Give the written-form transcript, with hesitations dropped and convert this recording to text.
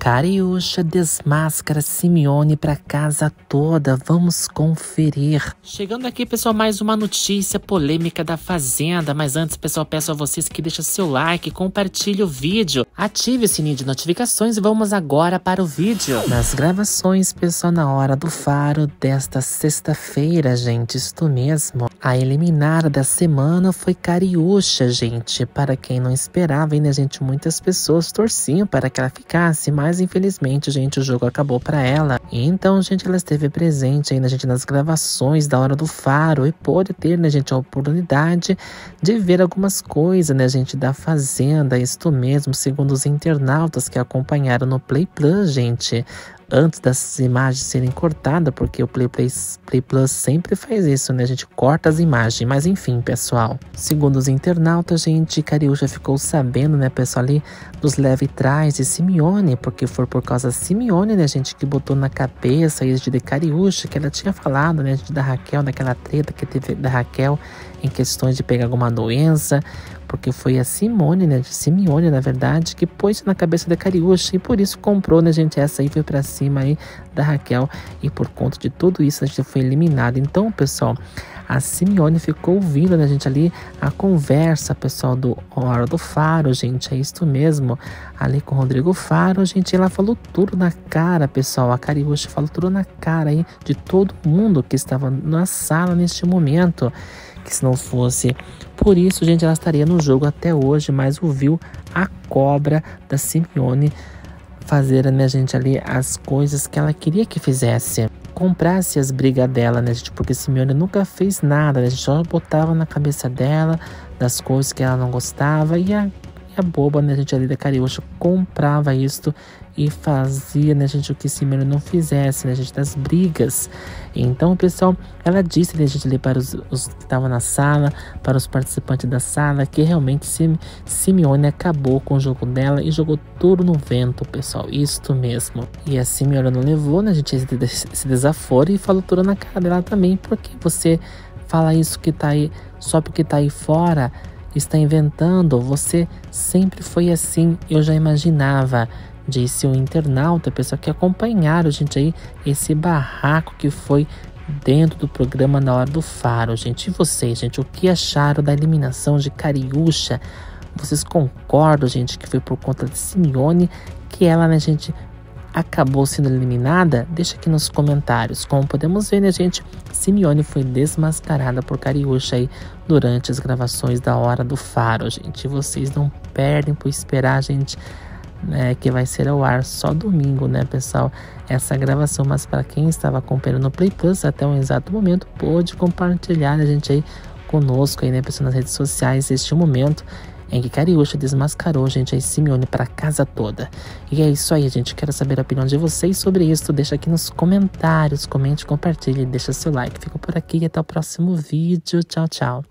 Cariúcha desmascara Simeone pra casa toda. Vamos conferir. Chegando aqui, pessoal, mais uma notícia polêmica da Fazenda. Mas antes, pessoal, peço a vocês que deixem seu like, compartilhe o vídeo, ative o sininho de notificações e vamos agora para o vídeo. Nas gravações, pessoal, na hora do faro desta sexta-feira, gente, isto mesmo. A eliminada da semana foi Cariúcha, gente. Para quem não esperava, né, gente, muitas pessoas torciam para que ela ficasse, mas infelizmente, gente, o jogo acabou para ela. Então, gente, ela esteve presente aí, né, gente, nas gravações da hora do faro e pôde ter, né, gente, a oportunidade de ver algumas coisas, né, gente, da Fazenda. Isto mesmo, segundo os internautas que acompanharam no Play Plus, gente. Antes das imagens serem cortadas, porque o Play Plus sempre faz isso, né? A gente corta as imagens, mas enfim, pessoal. Segundo os internautas, gente, Cariúcha ficou sabendo, né, pessoal, ali dos leve trás de Simeone, porque foi por causa da Simeone, né, gente, que botou na cabeça isso de Cariúcha, que ela tinha falado, né, gente, da Raquel, daquela treta que teve da Raquel em questões de pegar alguma doença, porque foi a Simeone, né, Simeone, na verdade, que pôs na cabeça da Cariúcha e por isso comprou, né, gente, essa aí foi pra cima aí da Raquel e por conta de tudo isso a gente foi eliminado. Então, pessoal, a Simeone ficou ouvindo, né, gente, ali a conversa, pessoal, do Hora do Faro, gente, é isso mesmo, ali com o Rodrigo Faro, gente, ela falou tudo na cara, pessoal, a Cariúcha falou tudo na cara aí de todo mundo que estava na sala neste momento, que se não fosse por isso, gente, ela estaria no jogo até hoje, mas ouviu a cobra da Simeone fazer, né, gente, ali as coisas que ela queria que fizesse. Comprasse as brigas dela, né, gente, porque Simeone nunca fez nada, né, a gente só botava na cabeça dela das coisas que ela não gostava e a boba, né, gente, ali da Cariúcha comprava isto e fazia, né, gente, o que Simeone não fizesse, né, gente, das brigas. Então, pessoal, ela disse, né, gente, ali para os que estavam na sala, para os participantes da sala, que realmente Simeone acabou com o jogo dela e jogou tudo no vento, pessoal, isto mesmo. E a Simeone não levou, né, gente, esse desaforo e falou tudo na cara dela também, porque você fala isso que tá aí, só porque tá aí fora, está inventando, você sempre foi assim, eu já imaginava, disse o internauta, pessoal, que acompanharam, gente, aí, esse barraco que foi dentro do programa na hora do faro, gente. E vocês, gente, o que acharam da eliminação de Cariúcha? Vocês concordam, gente, que foi por conta de Simeone que ela, né, gente, acabou sendo eliminada? Deixa aqui nos comentários. Como podemos ver, né, gente, Simeone foi desmascarada por Cariúcha aí durante as gravações da Hora do Faro, gente. Vocês não perdem por esperar, gente, né, que vai ser ao ar só domingo, né, pessoal, essa gravação. Mas para quem estava acompanhando no Play Plus até um exato momento, pode compartilhar a gente aí conosco aí, né, pessoal, nas redes sociais, este momento em que Cariúcha desmascarou, gente, a Simeone para casa toda. E é isso aí, gente. Quero saber a opinião de vocês sobre isso. Deixa aqui nos comentários, comente, compartilhe, deixa seu like. Fico por aqui e até o próximo vídeo. Tchau, tchau.